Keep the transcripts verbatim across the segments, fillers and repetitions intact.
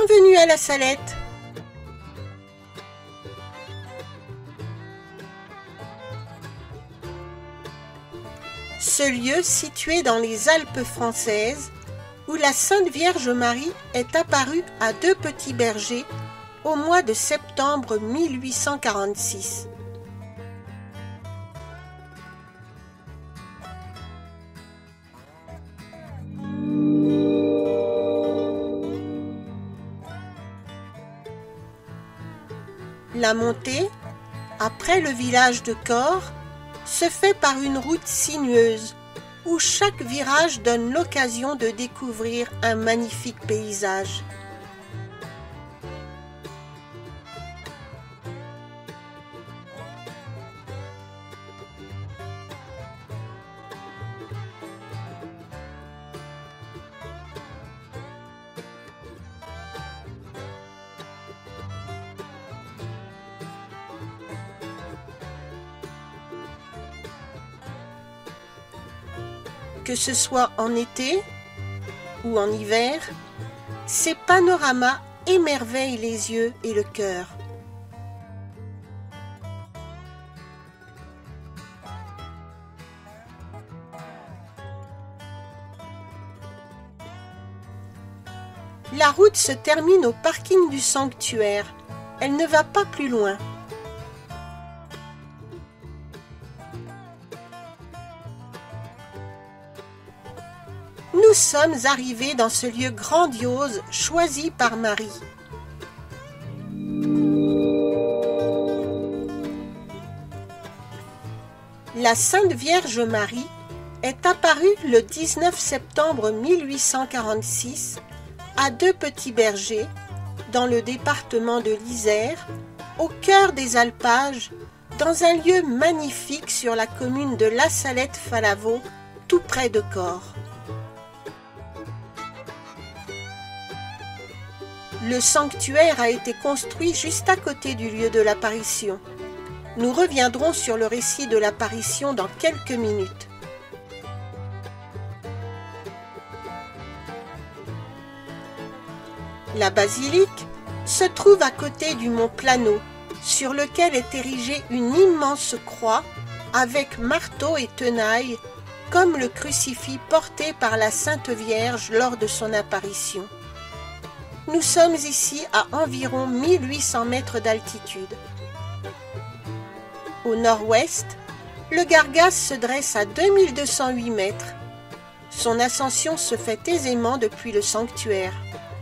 Bienvenue à la Salette. Ce lieu situé dans les Alpes françaises, où la Sainte Vierge Marie est apparue à deux petits bergers au mois de septembre mille huit cent quarante-six. La montée, après le village de Cors, se fait par une route sinueuse où chaque virage donne l'occasion de découvrir un magnifique paysage. Que ce soit en été ou en hiver, ces panoramas émerveillent les yeux et le cœur. La route se termine au parking du sanctuaire. Elle ne va pas plus loin. Nous sommes arrivés dans ce lieu grandiose choisi par Marie. La Sainte Vierge Marie est apparue le dix-neuf septembre mille huit cent quarante-six à deux petits bergers dans le département de l'Isère, au cœur des alpages, dans un lieu magnifique sur la commune de La Salette-Falavo, tout près de Cors. Le sanctuaire a été construit juste à côté du lieu de l'apparition. Nous reviendrons sur le récit de l'apparition dans quelques minutes. La basilique se trouve à côté du mont Plano, sur lequel est érigée une immense croix avec marteau et tenaille, comme le crucifix porté par la Sainte Vierge lors de son apparition. Nous sommes ici à environ mille huit cents mètres d'altitude. Au nord-ouest, le Gargas se dresse à deux mille deux cent huit mètres. Son ascension se fait aisément depuis le sanctuaire.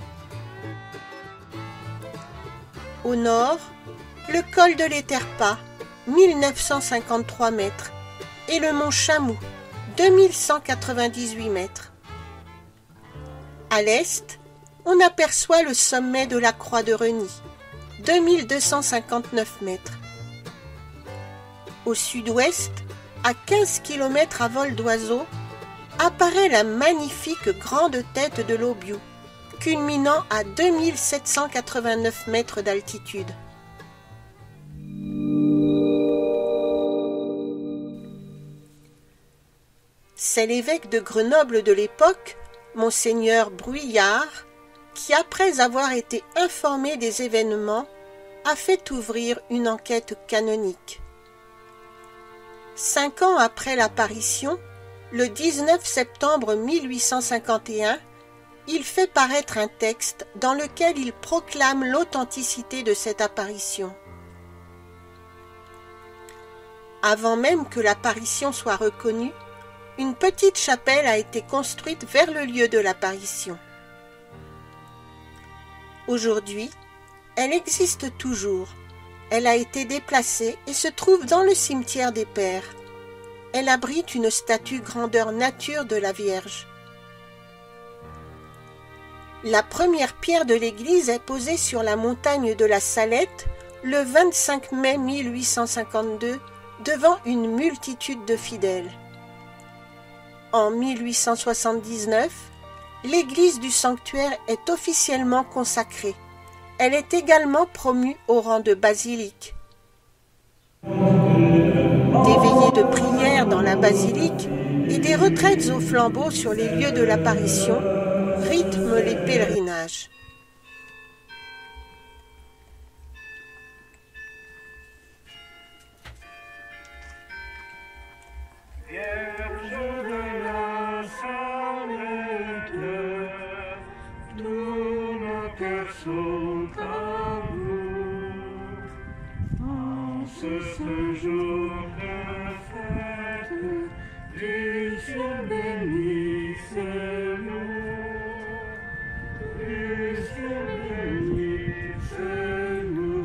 Au nord, le col de l'Éterpa, mille neuf cent cinquante-trois mètres, et le mont Chamou, deux mille cent quatre-vingt-dix-huit mètres. À l'est, on aperçoit le sommet de la Croix de Reny, deux mille deux cent cinquante-neuf mètres. Au sud-ouest, à quinze kilomètres à vol d'oiseau, apparaît la magnifique grande tête de l'Aubiou, culminant à deux mille sept cent quatre-vingt-neuf mètres d'altitude. C'est l'évêque de Grenoble de l'époque, Monseigneur Bruyard, qui, après avoir été informé des événements, a fait ouvrir une enquête canonique. Cinq ans après l'apparition, le dix-neuf septembre mille huit cent cinquante et un, il fait paraître un texte dans lequel il proclame l'authenticité de cette apparition. Avant même que l'apparition soit reconnue, une petite chapelle a été construite vers le lieu de l'apparition. Aujourd'hui, elle existe toujours. Elle a été déplacée et se trouve dans le cimetière des Pères. Elle abrite une statue grandeur nature de la Vierge. La première pierre de l'église est posée sur la montagne de la Salette le vingt-cinq mai mille huit cent cinquante-deux devant une multitude de fidèles. En mille huit cent soixante-dix-neuf, l'église du sanctuaire est officiellement consacrée. Elle est également promue au rang de basilique. Des veillées de prière dans la basilique et des retraites au flambeau sur les lieux de l'apparition rythment les pèlerinages. de la sainte, tous nos cœurs sont à vous. En ce, ce jour de fête, du ciel bénissez-nous, du ciel bénissez-nous.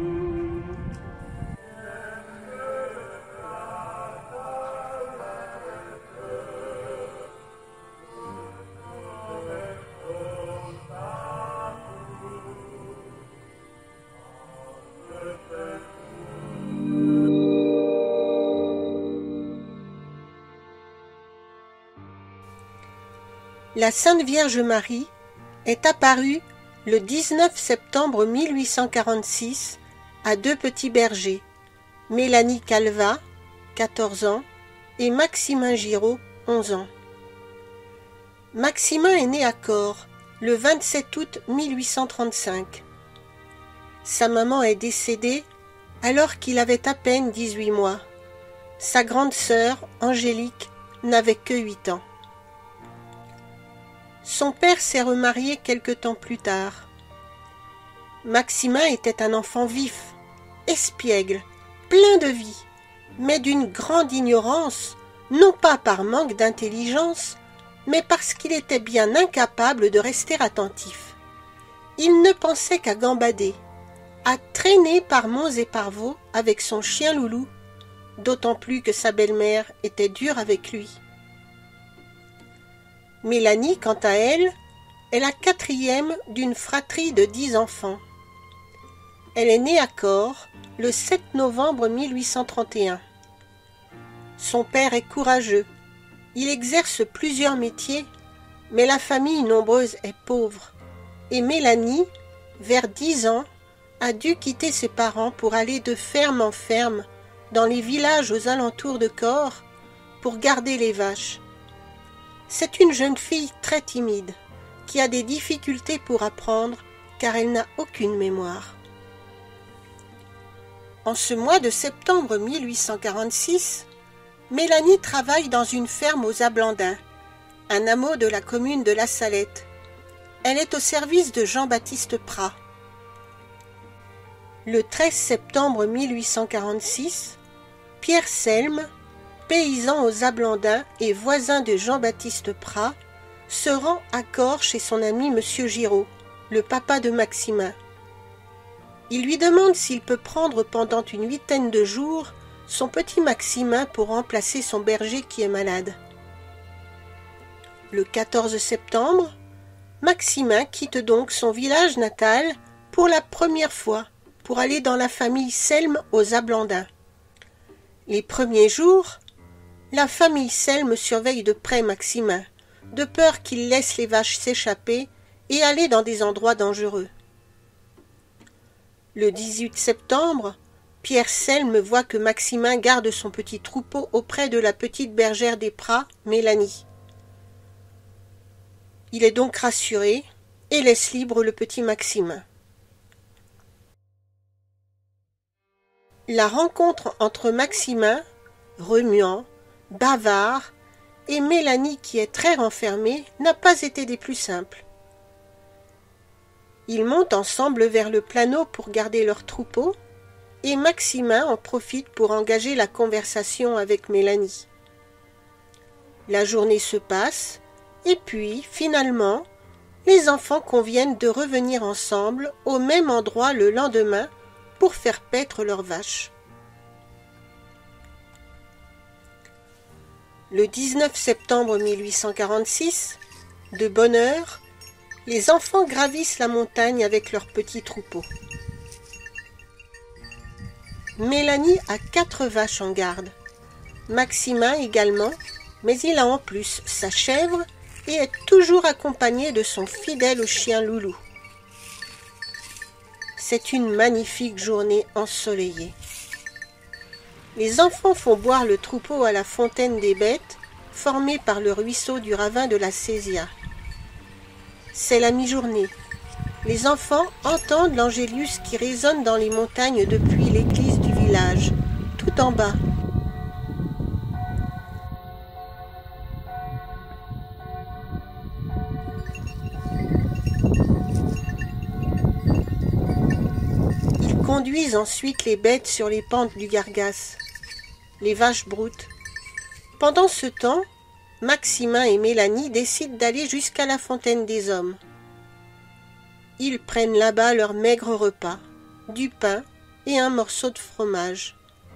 La Sainte Vierge Marie est apparue le dix-neuf septembre mille huit cent quarante-six à deux petits bergers, Mélanie Calva, quatorze ans, et Maximin Giraud, onze ans. Maximin est né à Corps le vingt-sept août mille huit cent trente-cinq. Sa maman est décédée alors qu'il avait à peine dix-huit mois. Sa grande sœur, Angélique, n'avait que huit ans. Son père s'est remarié quelque temps plus tard. Maximin était un enfant vif, espiègle, plein de vie, mais d'une grande ignorance, non pas par manque d'intelligence, mais parce qu'il était bien incapable de rester attentif. Il ne pensait qu'à gambader, à traîner par monts et par vaux avec son chien Loulou, d'autant plus que sa belle-mère était dure avec lui. Mélanie, quant à elle, est la quatrième d'une fratrie de dix enfants. Elle est née à Corps le sept novembre mille huit cent trente et un. Son père est courageux. Il exerce plusieurs métiers, mais la famille nombreuse est pauvre. Et Mélanie, vers dix ans, a dû quitter ses parents pour aller de ferme en ferme dans les villages aux alentours de Corps pour garder les vaches. C'est une jeune fille très timide, qui a des difficultés pour apprendre car elle n'a aucune mémoire. En ce mois de septembre mille huit cent quarante-six, Mélanie travaille dans une ferme aux Ablandins, un hameau de la commune de La Salette. Elle est au service de Jean-Baptiste Prat. Le treize septembre mille huit cent quarante-six, Pierre Selme, paysan aux Ablandins et voisin de Jean-Baptiste Prat, se rend à Corps chez son ami Monsieur Giraud, le papa de Maximin. Il lui demande s'il peut prendre pendant une huitaine de jours son petit Maximin pour remplacer son berger qui est malade. Le quatorze septembre, Maximin quitte donc son village natal pour la première fois pour aller dans la famille Selme aux Ablandins. Les premiers jours, la famille Selme surveille de près Maximin, de peur qu'il laisse les vaches s'échapper et aller dans des endroits dangereux. Le dix-huit septembre, Pierre Selme voit que Maximin garde son petit troupeau auprès de la petite bergère des Prats, Mélanie. Il est donc rassuré et laisse libre le petit Maximin. La rencontre entre Maximin, remuant, bavard, et Mélanie qui est très renfermée n'a pas été des plus simples. Ils montent ensemble vers le planeau pour garder leur troupeau, et Maximin en profite pour engager la conversation avec Mélanie. La journée se passe, et puis, finalement, les enfants conviennent de revenir ensemble au même endroit le lendemain pour faire paître leurs vaches. Le dix-neuf septembre mille huit cent quarante-six, de bonne heure, les enfants gravissent la montagne avec leurs petits troupeaux. Mélanie a quatre vaches en garde, Maximin également, mais il a en plus sa chèvre et est toujours accompagné de son fidèle chien Loulou. C'est une magnifique journée ensoleillée. Les enfants font boire le troupeau à la fontaine des bêtes, formée par le ruisseau du ravin de la Césia. C'est la mi-journée. Les enfants entendent l'Angélus qui résonne dans les montagnes depuis l'église du village, tout en bas. conduisent ensuite les bêtes sur les pentes du Gargas. Les vaches broutent. Pendant ce temps, Maximin et Mélanie décident d'aller jusqu'à la fontaine des hommes. Ils prennent là-bas leur maigre repas, du pain et un morceau de fromage.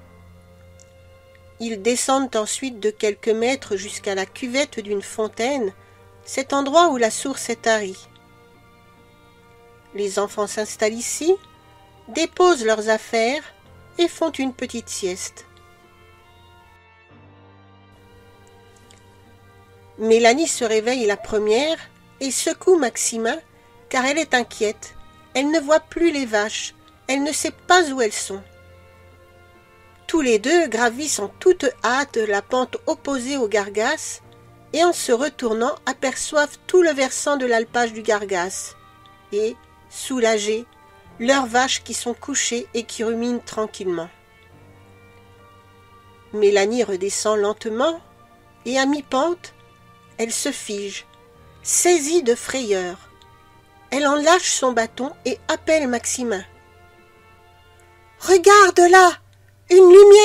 Ils descendent ensuite de quelques mètres jusqu'à la cuvette d'une fontaine, cet endroit où la source est tarie. Les enfants s'installent ici, déposent leurs affaires et font une petite sieste. Mélanie se réveille la première et secoue Maximin car elle est inquiète. Elle ne voit plus les vaches, elle ne sait pas où elles sont. Tous les deux gravissent en toute hâte la pente opposée au Gargas et en se retournant aperçoivent tout le versant de l'alpage du Gargas et, soulagés, leurs vaches qui sont couchées et qui ruminent tranquillement. Mélanie redescend lentement et à mi-pente, elle se fige, saisie de frayeur. Elle en lâche son bâton et appelle Maximin. « Regarde là, une lumière !»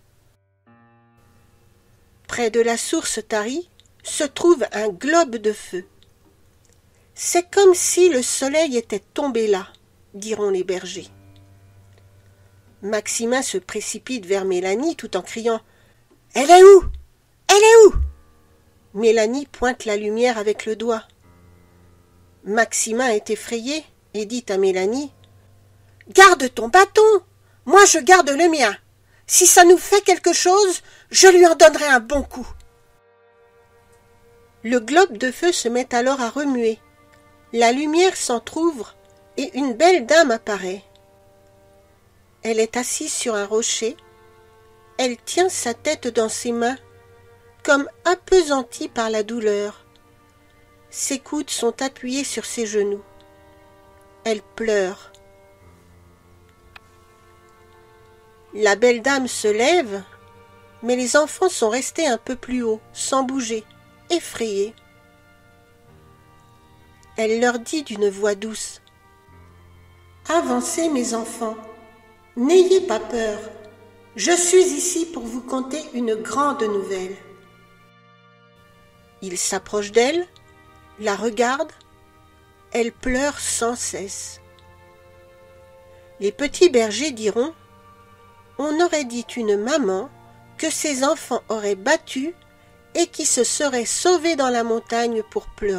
Près de la source tarie se trouve un globe de feu. C'est comme si le soleil était tombé là, diront les bergers. Maximin se précipite vers Mélanie tout en criant « Elle est où? Elle est où ?» Mélanie pointe la lumière avec le doigt. Maximin est effrayé et dit à Mélanie « Garde ton bâton, moi je garde le mien. Si ça nous fait quelque chose, je lui en donnerai un bon coup. » Le globe de feu se met alors à remuer. La lumière s'entr'ouvre et une belle dame apparaît. Elle est assise sur un rocher. Elle tient sa tête dans ses mains, comme appesantie par la douleur. Ses coudes sont appuyés sur ses genoux. Elle pleure. La belle dame se lève, mais les enfants sont restés un peu plus haut, sans bouger, effrayés. Elle leur dit d'une voix douce « Avancez, mes enfants, n'ayez pas peur, je suis ici pour vous conter une grande nouvelle. » Il s'approche d'elle, la regarde, elle pleure sans cesse. Les petits bergers diront « On aurait dit une maman que ses enfants auraient battu et qui se serait sauvée dans la montagne pour pleurer. »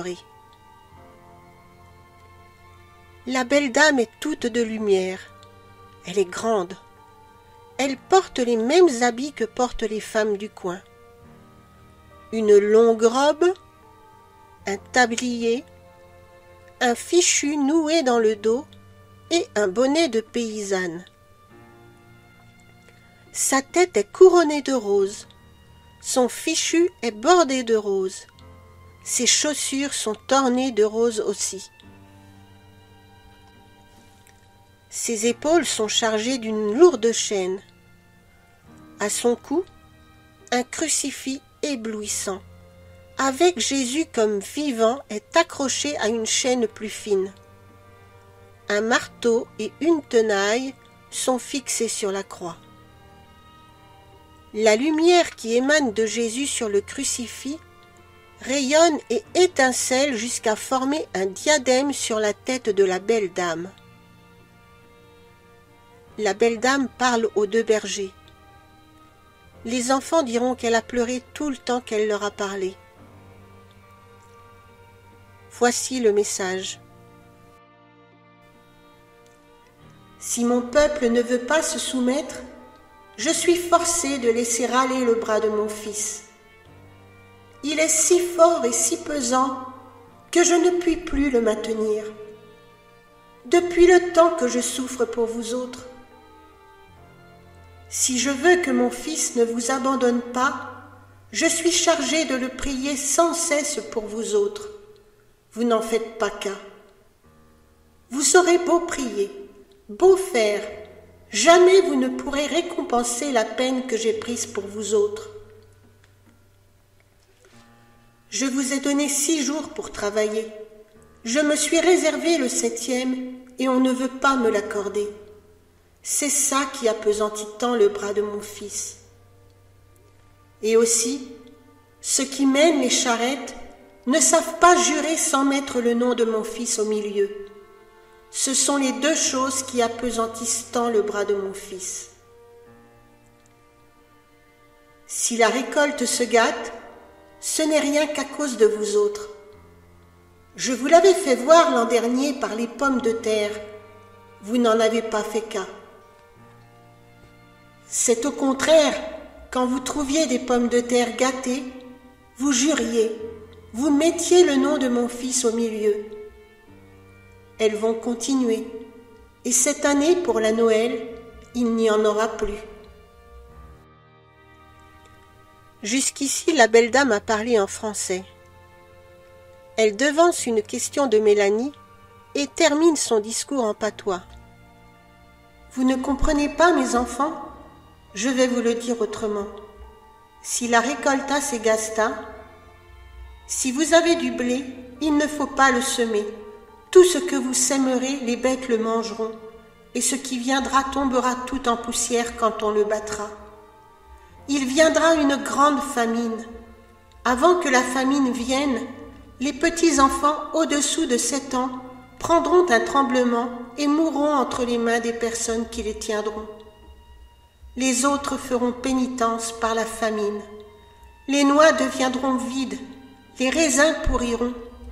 La belle dame est toute de lumière. Elle est grande. Elle porte les mêmes habits que portent les femmes du coin. Une longue robe, un tablier, un fichu noué dans le dos et un bonnet de paysanne. Sa tête est couronnée de roses. Son fichu est bordé de roses. Ses chaussures sont ornées de roses aussi. Ses épaules sont chargées d'une lourde chaîne. À son cou, un crucifix éblouissant, avec Jésus comme vivant, est accroché à une chaîne plus fine. Un marteau et une tenaille sont fixés sur la croix. La lumière qui émane de Jésus sur le crucifix rayonne et étincelle jusqu'à former un diadème sur la tête de la belle dame. La belle dame parle aux deux bergers. Les enfants diront qu'elle a pleuré tout le temps qu'elle leur a parlé. Voici le message. Si mon peuple ne veut pas se soumettre, je suis forcé de laisser râler le bras de mon fils. Il est si fort et si pesant que je ne puis plus le maintenir. Depuis le temps que je souffre pour vous autres, si je veux que mon fils ne vous abandonne pas, je suis chargé de le prier sans cesse pour vous autres. Vous n'en faites pas cas. Vous aurez beau prier, beau faire, jamais vous ne pourrez récompenser la peine que j'ai prise pour vous autres. Je vous ai donné six jours pour travailler. Je me suis réservé le septième et on ne veut pas me l'accorder. C'est ça qui appesantit tant le bras de mon fils. Et aussi, ceux qui mènent les charrettes ne savent pas jurer sans mettre le nom de mon fils au milieu. Ce sont les deux choses qui appesantissent tant le bras de mon fils. Si la récolte se gâte, ce n'est rien qu'à cause de vous autres. Je vous l'avais fait voir l'an dernier par les pommes de terre. Vous n'en avez pas fait cas. C'est au contraire, quand vous trouviez des pommes de terre gâtées, vous juriez, vous mettiez le nom de mon fils au milieu. Elles vont continuer, et cette année, pour la Noël, il n'y en aura plus. Jusqu'ici, la belle dame a parlé en français. Elle devance une question de Mélanie et termine son discours en patois. Vous ne comprenez pas, mes enfants? Je vais vous le dire autrement. Si la récolta s'égasta, si vous avez du blé, il ne faut pas le semer. Tout ce que vous sèmerez, les bêtes le mangeront, et ce qui viendra tombera tout en poussière quand on le battra. Il viendra une grande famine. Avant que la famine vienne, les petits enfants au-dessous de sept ans prendront un tremblement et mourront entre les mains des personnes qui les tiendront. Les autres feront pénitence par la famine. Les noix deviendront vides, les raisins pourriront.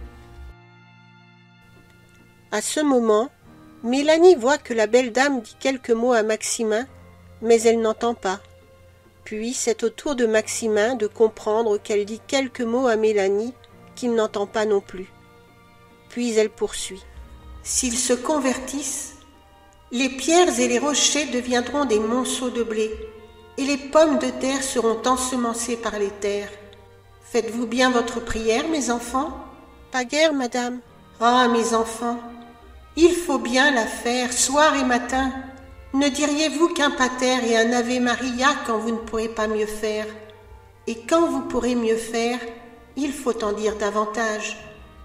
À ce moment, Mélanie voit que la belle dame dit quelques mots à Maximin, mais elle n'entend pas. Puis c'est au tour de Maximin de comprendre qu'elle dit quelques mots à Mélanie, qu'il n'entend pas non plus. Puis elle poursuit. S'ils se convertissent, les pierres et les rochers deviendront des monceaux de blé, et les pommes de terre seront ensemencées par les terres. Faites-vous bien votre prière, mes enfants? Pas guère, madame. Ah, mes enfants, il faut bien la faire, soir et matin. Ne diriez-vous qu'un pater et un Ave Maria quand vous ne pourrez pas mieux faire? Et quand vous pourrez mieux faire, il faut en dire davantage.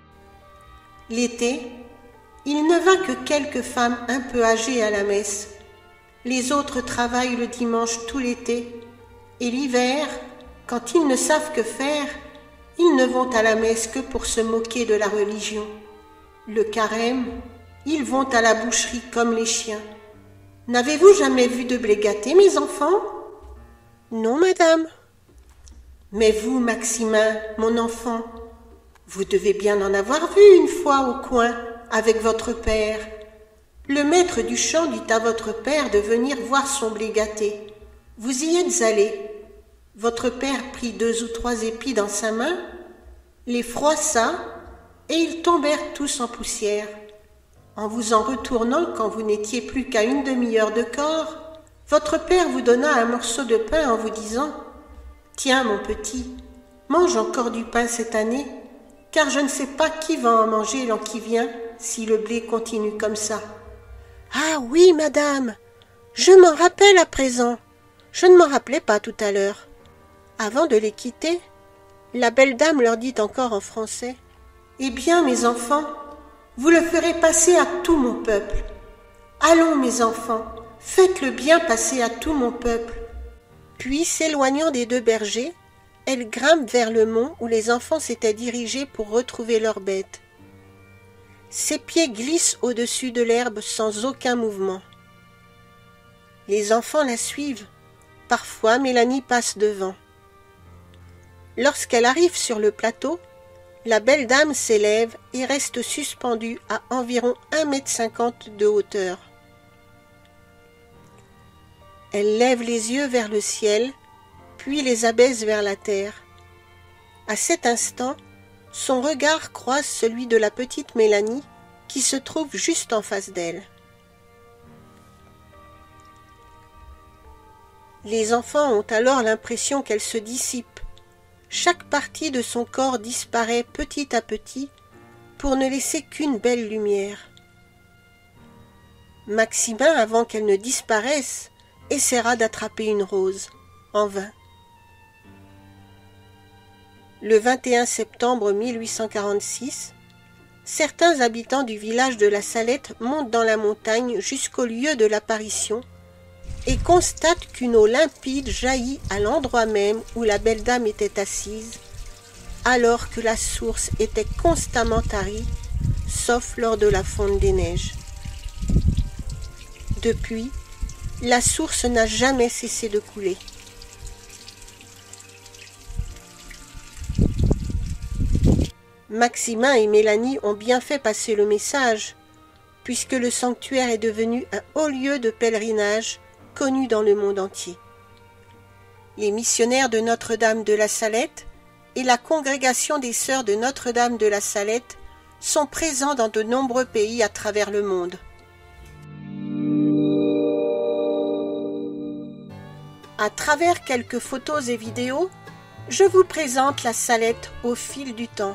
L'été, il ne va que quelques femmes un peu âgées à la messe. Les autres travaillent le dimanche tout l'été. Et l'hiver, quand ils ne savent que faire, ils ne vont à la messe que pour se moquer de la religion. Le carême, ils vont à la boucherie comme les chiens. N'avez-vous jamais vu de blé gâté, mes enfants? Non, madame. Mais vous, Maximin, mon enfant, vous devez bien en avoir vu une fois au coin avec votre père. Le maître du champ dit à votre père de venir voir son blé gâté. Vous y êtes allé. Votre père prit deux ou trois épis dans sa main, les froissa, et ils tombèrent tous en poussière. En vous en retournant, quand vous n'étiez plus qu'à une demi-heure de corps, votre père vous donna un morceau de pain en vous disant « Tiens, mon petit, mange encore du pain cette année, car je ne sais pas qui va en manger l'an qui vient si le blé continue comme ça. »« Ah oui, madame, je m'en rappelle à présent. Je ne m'en rappelais pas tout à l'heure. » Avant de les quitter, la belle dame leur dit encore en français « Eh bien, mes enfants, vous le ferez passer à tout mon peuple. Allons, mes enfants, faites-le bien passer à tout mon peuple. » Puis, s'éloignant des deux bergers, elle grimpe vers le mont où les enfants s'étaient dirigés pour retrouver leurs bêtes. Ses pieds glissent au-dessus de l'herbe sans aucun mouvement. Les enfants la suivent. Parfois, Mélanie passe devant. Lorsqu'elle arrive sur le plateau, la belle dame s'élève et reste suspendue à environ un mètre cinquante de hauteur. Elle lève les yeux vers le ciel, puis les abaisse vers la terre. À cet instant, son regard croise celui de la petite Mélanie qui se trouve juste en face d'elle. Les enfants ont alors l'impression qu'elle se dissipe. Chaque partie de son corps disparaît petit à petit pour ne laisser qu'une belle lumière. Maximin, avant qu'elle ne disparaisse, essaiera d'attraper une rose, en vain. Le vingt et un septembre mille huit cent quarante-six, certains habitants du village de la Salette montent dans la montagne jusqu'au lieu de l'apparition et constate qu'une eau limpide jaillit à l'endroit même où la belle dame était assise, alors que la source était constamment tarie, sauf lors de la fonte des neiges. Depuis, la source n'a jamais cessé de couler. Maximin et Mélanie ont bien fait passer le message, puisque le sanctuaire est devenu un haut lieu de pèlerinage connu dans le monde entier. Les missionnaires de Notre-Dame de la Salette et la congrégation des Sœurs de Notre-Dame de la Salette sont présents dans de nombreux pays à travers le monde. À travers quelques photos et vidéos, je vous présente la Salette au fil du temps.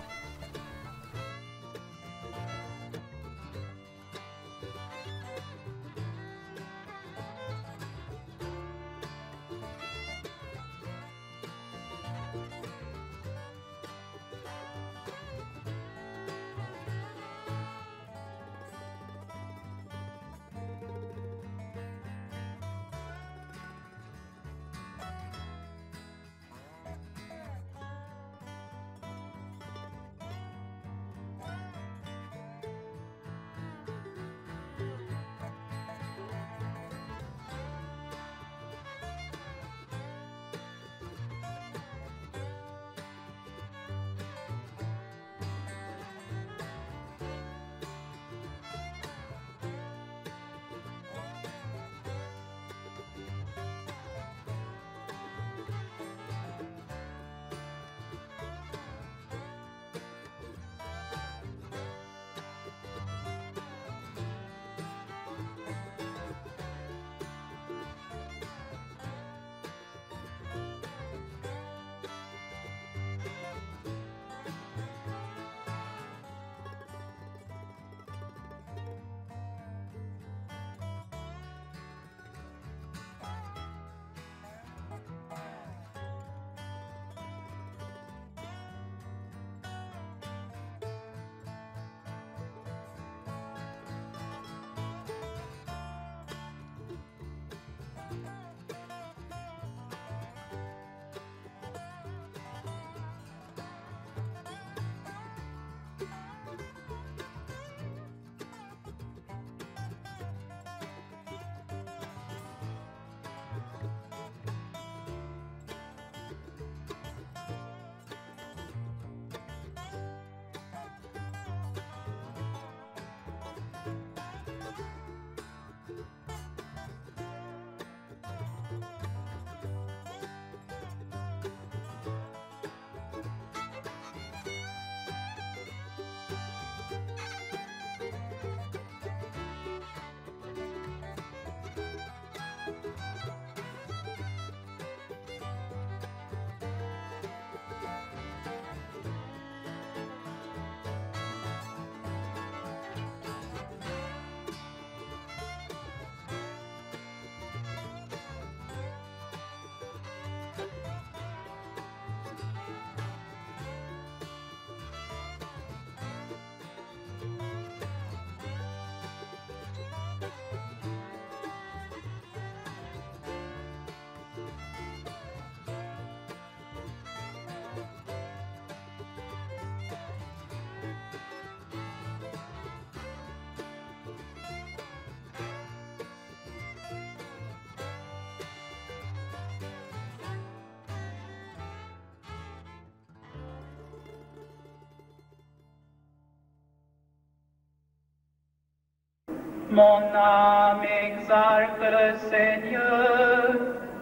Mon âme exalte le Seigneur,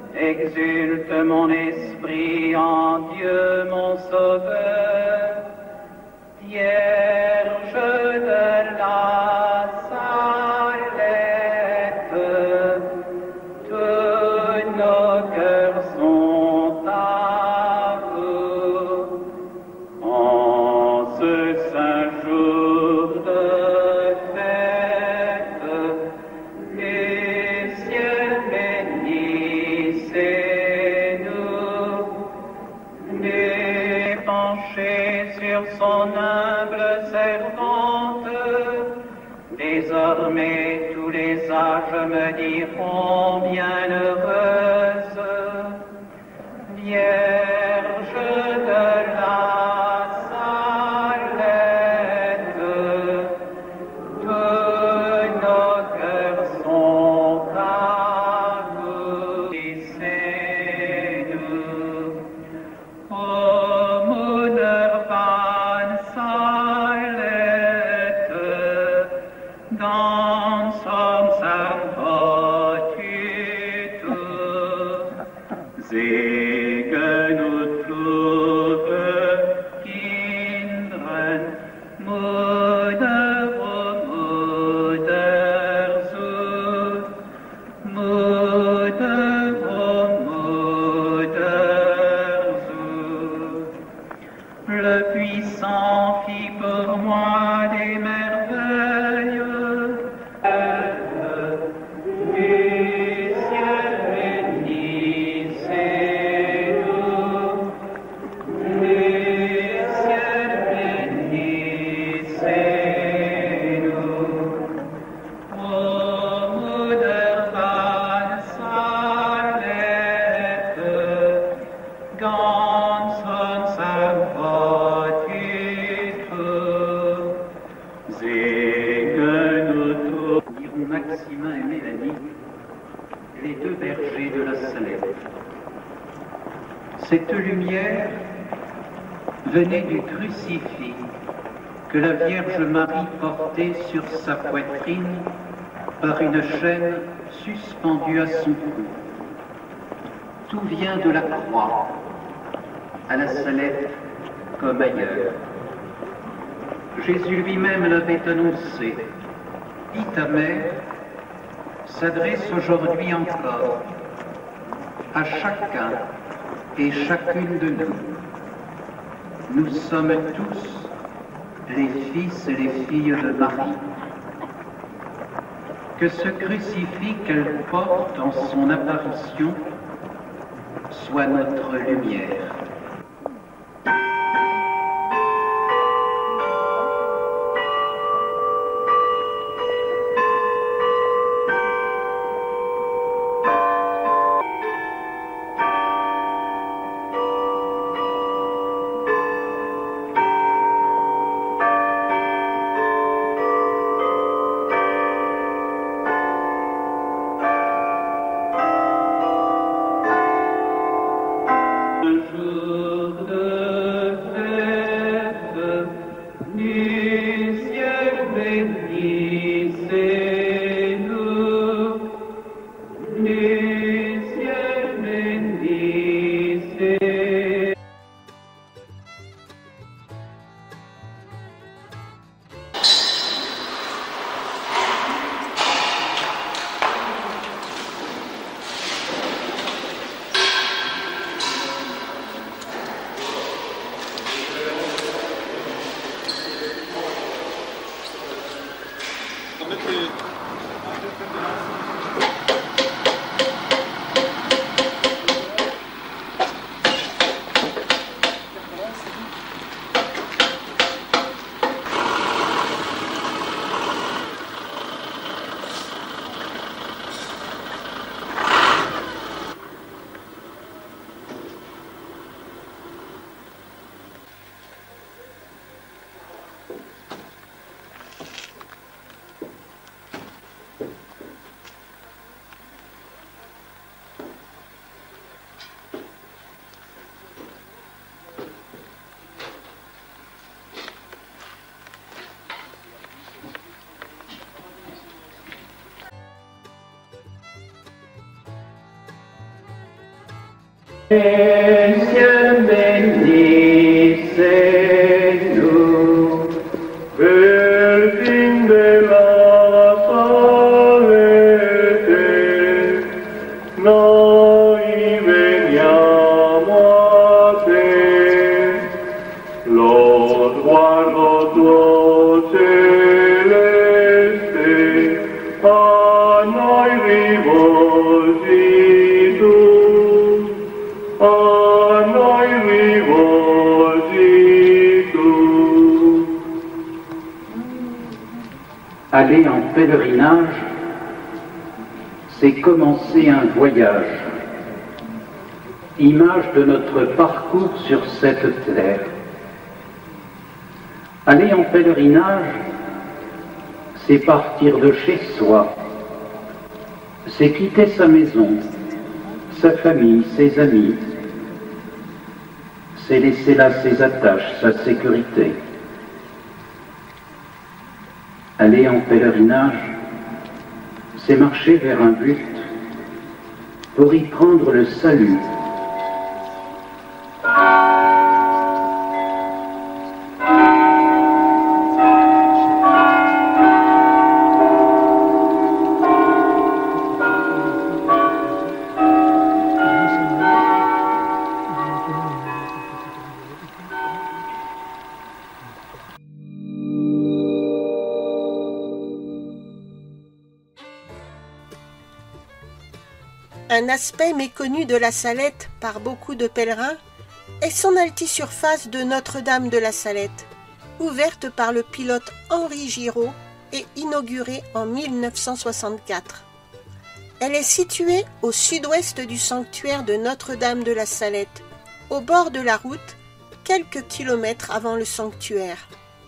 exulte mon esprit en Dieu mon Sauveur. Vierge de la Salette, tous nos cœurs sont à vous. En ce saint jour de fête, le ciel bénissez-nous, nous penchés sur son humble servante, désormais tous les les âges me diront bienheureuse, Vierge de la Salette, tous nos cœurs sont à vous. Laissez-nous, ô Minervan Salette, dans son Sanctitude, Segen und Fluche, Kindern, Mutter, Mutter, Sohn, Mutter, Mutter, Sohn. Le puissant fit pour moi des merveilles. Du ciel bénissez-nous, du ciel bénissez-nous. Ô Minervan Salette, ganz uns Sanctitude, Segen und Fluch. Diront Maximin et Mélanie, les deux bergers de la Salette. Cette lumière venait du crucifix que la Vierge Marie portait sur sa poitrine par une chaîne suspendue à son cou. Tout vient de la croix, à la Salette comme ailleurs. Jésus lui-même l'avait annoncé. Dis ta mère s'adresse aujourd'hui encore à chacun et chacune de nous. Nous sommes tous les fils et les filles de Marie. Que ce crucifix qu'elle porte en son apparition soit notre lumière. Ciel bénissez-nous, Virgin de la Salete, noi veniamo a te, lo sguardo tuo celeste, a noi rivolgi tu, a noi rivolgi tu. aller en pèlerinage c'est commencer un voyage, image de notre parcours sur cette terre. Aller en pèlerinage, c'est partir de chez soi, c'est quitter sa maison, sa famille, ses amis, c'est laisser là ses attaches, sa sécurité. Aller en pèlerinage, c'est marcher vers un but pour y prendre le salut. Un aspect méconnu de la Salette par beaucoup de pèlerins est son altisurface de Notre-Dame de la Salette, ouverte par le pilote Henri Giraud et inaugurée en mille neuf cent soixante-quatre. Elle est située au sud-ouest du sanctuaire de Notre-Dame de la Salette, au bord de la route, quelques kilomètres avant le sanctuaire.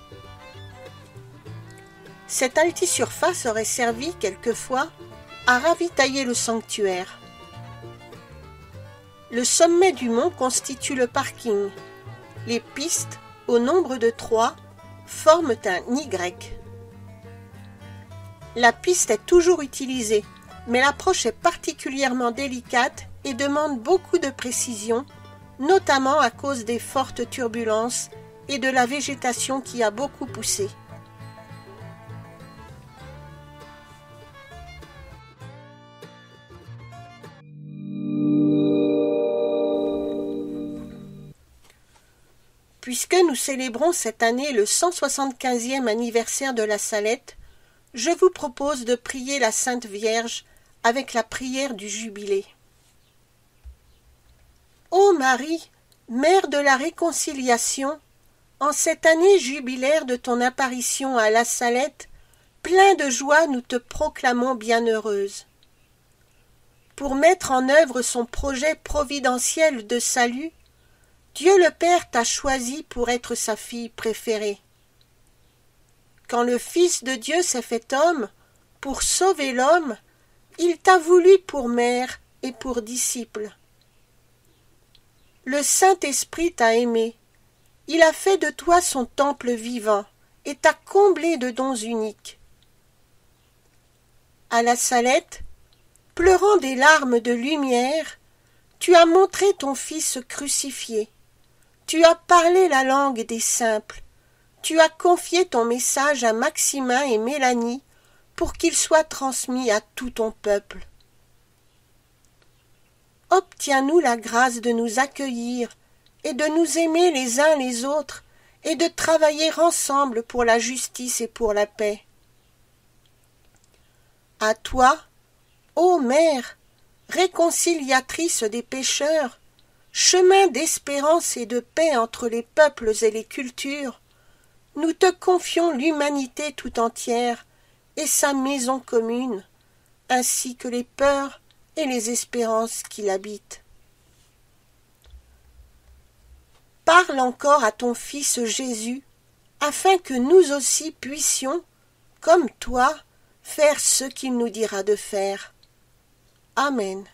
Cette altisurface aurait servi quelquefois à ravitailler le sanctuaire. Le sommet du mont constitue le parking. Les pistes, au nombre de trois, forment un Y. La piste est toujours utilisée, mais l'approche est particulièrement délicate et demande beaucoup de précision, notamment à cause des fortes turbulences et de la végétation qui a beaucoup poussé. Puisque nous célébrons cette année le cent soixante-quinzième anniversaire de la Salette, je vous propose de prier la Sainte Vierge avec la prière du Jubilé. Ô Marie, Mère de la Réconciliation, en cette année jubilaire de ton apparition à la Salette, plein de joie nous te proclamons bienheureuse. Pour mettre en œuvre son projet providentiel de salut, Dieu le Père t'a choisi pour être sa fille préférée. Quand le Fils de Dieu s'est fait homme, pour sauver l'homme, il t'a voulu pour mère et pour disciple. Le Saint-Esprit t'a aimé, il a fait de toi son temple vivant et t'a comblé de dons uniques. À la Salette, pleurant des larmes de lumière, tu as montré ton Fils crucifié. Tu as parlé la langue des simples, tu as confié ton message à Maximin et Mélanie pour qu'il soit transmis à tout ton peuple. Obtiens-nous la grâce de nous accueillir et de nous aimer les uns les autres et de travailler ensemble pour la justice et pour la paix. À toi, ô Mère, réconciliatrice des pécheurs, chemin d'espérance et de paix entre les peuples et les cultures, nous te confions l'humanité tout entière et sa maison commune, ainsi que les peurs et les espérances qui l'habitent. Parle encore à ton Fils Jésus, afin que nous aussi puissions, comme toi, faire ce qu'il nous dira de faire. Amen.